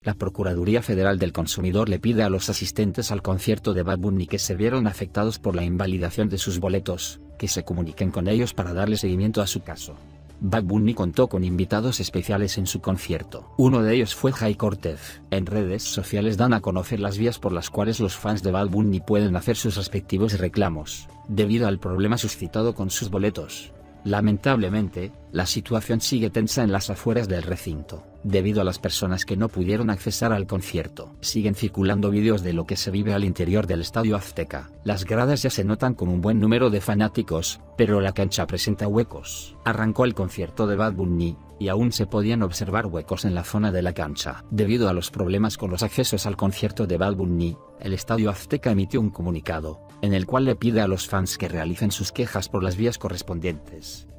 La Procuraduría Federal del Consumidor le pide a los asistentes al concierto de Bad Bunny que se vieron afectados por la invalidación de sus boletos, que se comuniquen con ellos para darle seguimiento a su caso. Bad Bunny contó con invitados especiales en su concierto. Uno de ellos fue Jay Cortez. En redes sociales dan a conocer las vías por las cuales los fans de Bad Bunny pueden hacer sus respectivos reclamos, debido al problema suscitado con sus boletos. Lamentablemente, la situación sigue tensa en las afueras del recinto, debido a las personas que no pudieron acceder al concierto. Siguen circulando vídeos de lo que se vive al interior del Estadio Azteca. Las gradas ya se notan con un buen número de fanáticos, pero la cancha presenta huecos. Arrancó el concierto de Bad Bunny, y aún se podían observar huecos en la zona de la cancha. Debido a los problemas con los accesos al concierto de Bad Bunny, el Estadio Azteca emitió un comunicado, en el cual le pide a los fans que realicen sus quejas por las vías correspondientes.